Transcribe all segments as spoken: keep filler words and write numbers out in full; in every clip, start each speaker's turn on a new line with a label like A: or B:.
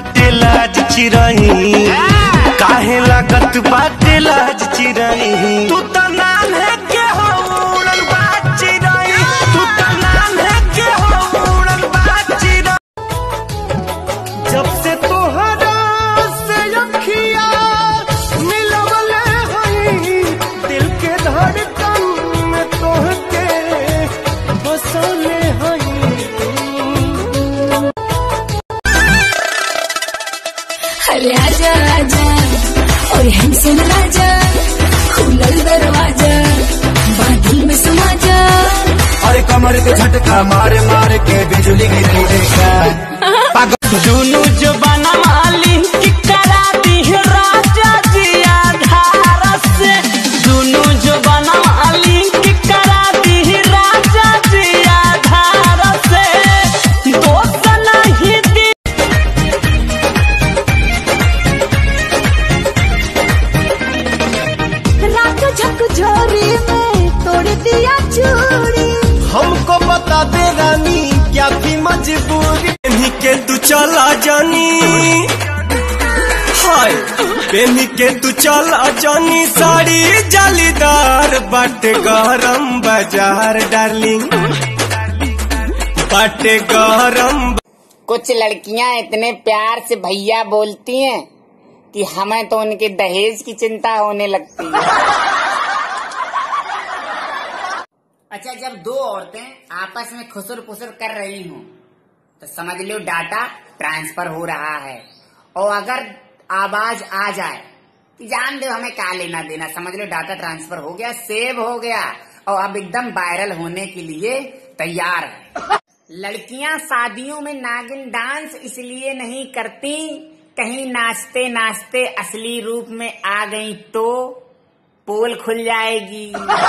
A: बाटे लाज चिरही, काहे लागत बाटे लाज चिरही। तू तो नाम है के हो उड़न बाज चिरही, तू तो नाम है के हो उड़न बाज चिरही। जब से तोहरा से अखिया मिलवले हई, दिल के धड़कन में तोहके बसले हई।
B: अरे आजा आजा और हमसे राजा, खुलल दरवाजा बादल में समा जा।
A: अरे कमर के झटका मारे मारे के बिजली गिरी देखा। जुनू जो बना माली की करा दी राजा जी आधार से, जुनू जो बना माली की करा दी राजा जी आधार से। दोस्त नहीं दी
B: रात झकझोरी में तोड़ दिया चूड़ी।
A: हमको बता दे रानी क्या थी मजबूरी। पेनी के तू चला जानी, हाय पेनी के तू चला जानी। साड़ी जालीदार बाटे गरम बाजार डार्लिंग, बाटे गरम।
C: कुछ लड़कियां इतने प्यार से भैया बोलती हैं कि हमें तो उनके दहेज की चिंता होने लगती है। अच्छा, जब दो औरतें आपस में खुसुर पुसुर कर रही हों तो समझ लो डाटा ट्रांसफर हो रहा है। और अगर आवाज आ जाए कि जान दो हमें क्या लेना देना, समझ लो डाटा ट्रांसफर हो गया, सेव हो गया और अब एकदम वायरल होने के लिए तैयार है। लड़कियां शादियों में नागिन डांस इसलिए नहीं करती, कहीं नाचते नाचते असली रूप में आ गई तो पोल खुल जाएगी।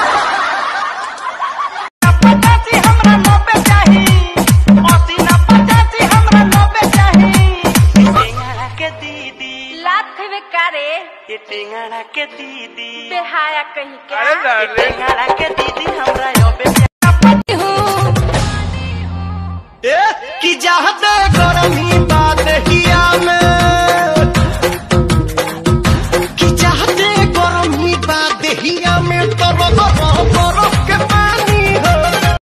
D: ये टेंगड़ा के दीदी बेहाया कहीं क्या, ये टेंगड़ा के दीदी हमरा योबे हो
A: ए कि चाहते गरमी बात हिया में, कि चाहते गरमी बात हिया में तो बरफ के पानी हो।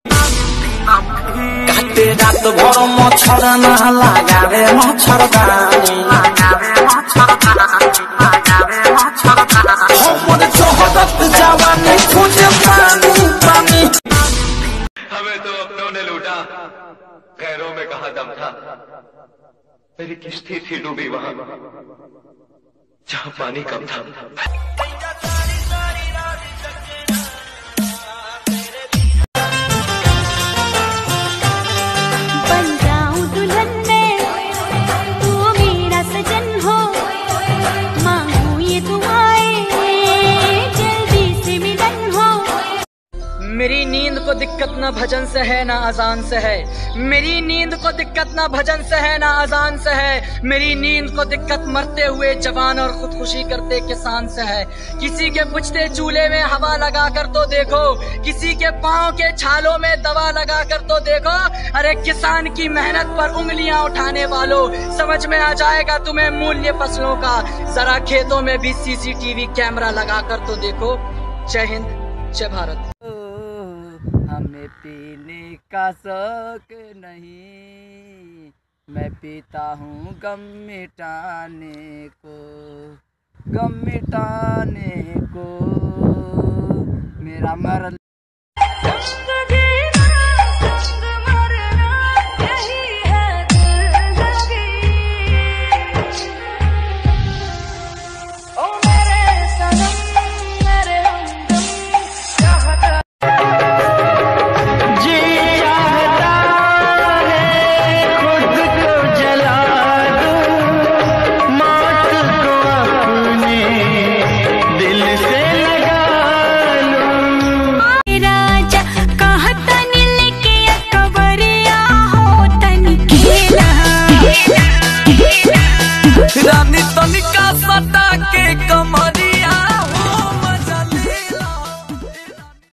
A: काटे रात भर मच्छर ना लगावे मच्छरदानी, लगावे मच्छरदानी, लगावे मच्छरदानी। हमर चोहदत जवानी खोजे पानी पानी।
E: हमें तो अपनों ने लूटा, गैरों में कहा दम था। मेरी किश्ती थी डूबी वहां जहां पानी कम था।
B: बन जाऊं दुल्हन में तू मेरा सजन हो, मांगू ये दुआएं जल्दी से मिलन हो।
F: मेरी नींद को दिक्कत न भजन से है ना अजान से है, मेरी नींद को दिक्कत ना भजन से है ना अजान से है। मेरी नींद को दिक्कत मरते हुए जवान और खुदकुशी करते किसान से है। किसी के बुझते चूल्हे में हवा लगा कर तो देखो, किसी के पाँव के छालों में दवा लगा कर तो देखो। अरे किसान की मेहनत पर उंगलियां उठाने वालों, समझ में आ जाएगा तुम्हें मूल्य फसलों का। जरा खेतों में भी सीसीटीवी कैमरा लगा कर तो देखो। जय हिंद, जय भारत।
G: हमें पीने का शौक नहीं, मैं पीता हूँ गम मिटाने को, गम मिटाने को। मेरा मर
A: रानी तनिका सटा के कमा